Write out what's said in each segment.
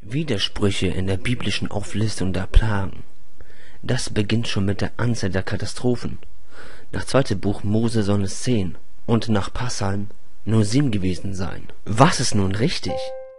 Widersprüche in der biblischen Auflistung der Plagen. Das beginnt schon mit der Anzahl der Katastrophen. Nach 2. Buch Mose sollen es 10 und nach Psalm nur 7 gewesen sein. Was ist nun richtig?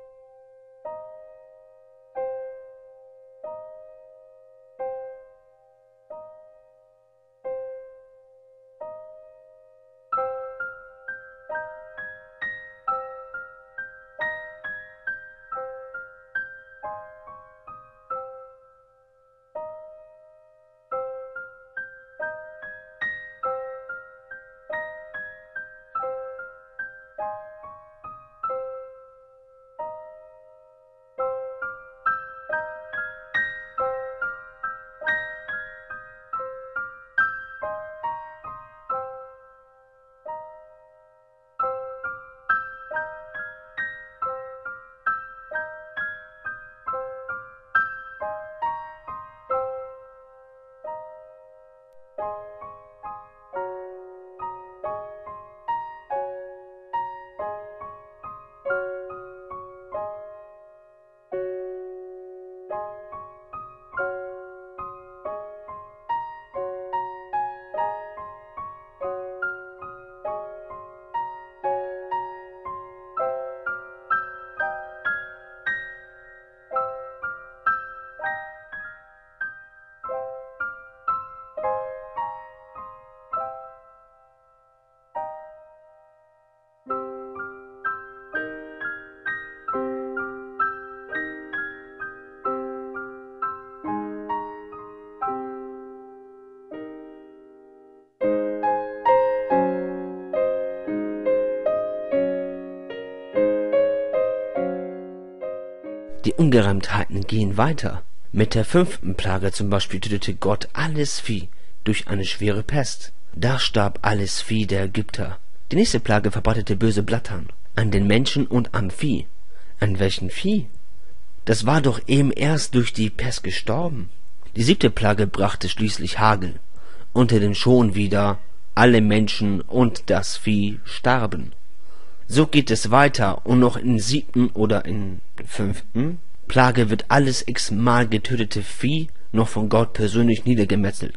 Die Ungereimtheiten gehen weiter. Mit der 5. Plage zum Beispiel tötete Gott alles Vieh durch eine schwere Pest. Da starb alles Vieh der Ägypter. Die nächste Plage verbreitete böse Blattern an den Menschen und am Vieh. An welchen Vieh? Das war doch eben erst durch die Pest gestorben. Die 7. Plage brachte schließlich Hagel. Unter dem schon wieder alle Menschen und das Vieh starben. So geht es weiter und noch in 7. oder in 5. Plage wird alles x-mal getötete Vieh noch von Gott persönlich niedergemetzelt.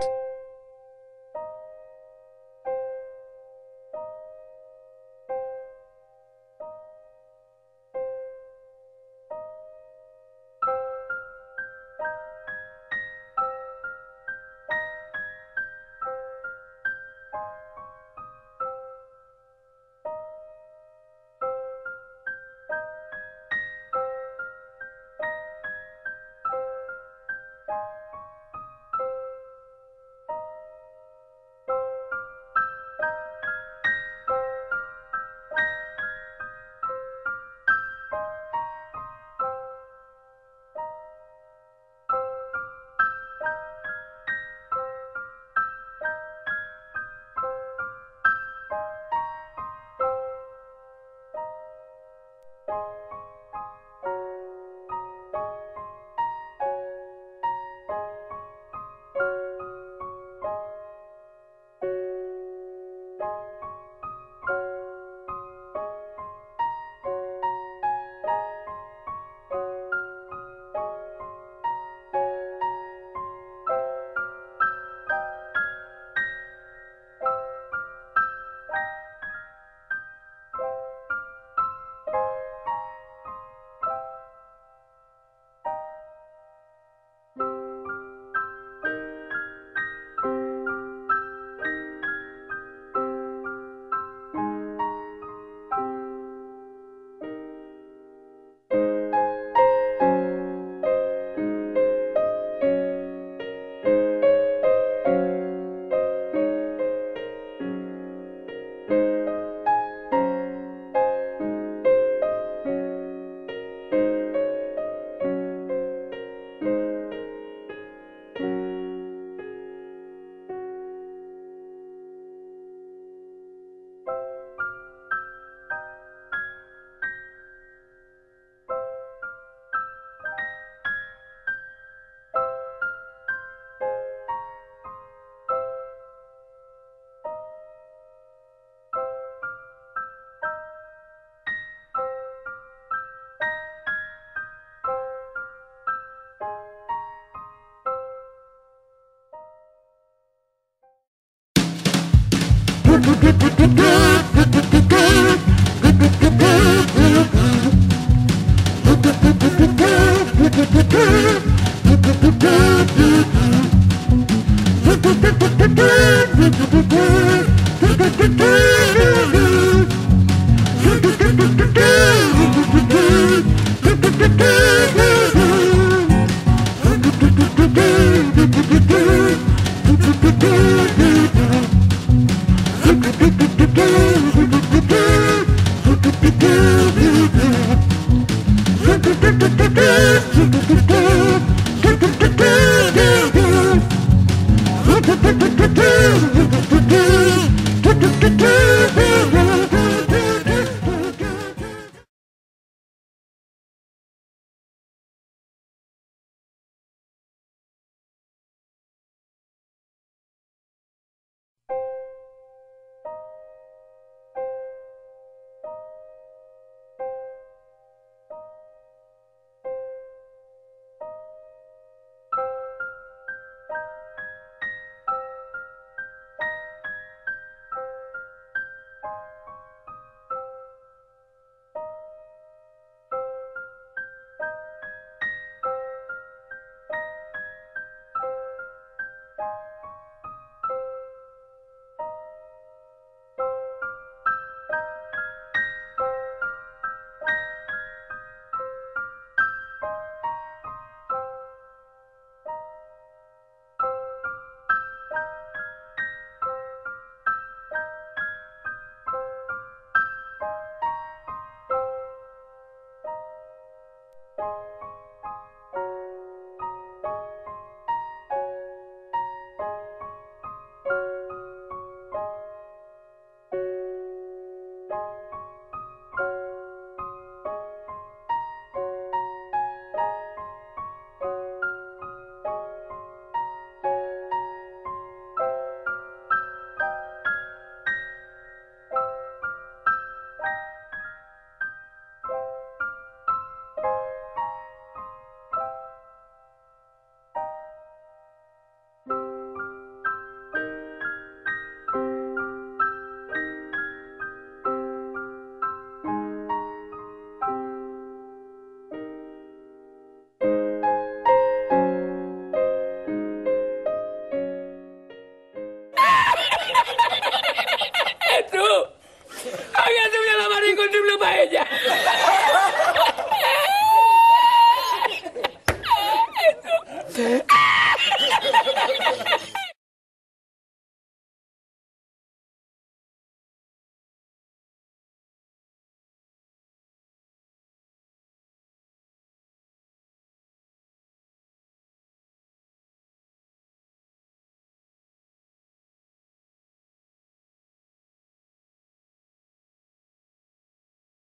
Itu, agak tuh menyelamatin kunci belum aja.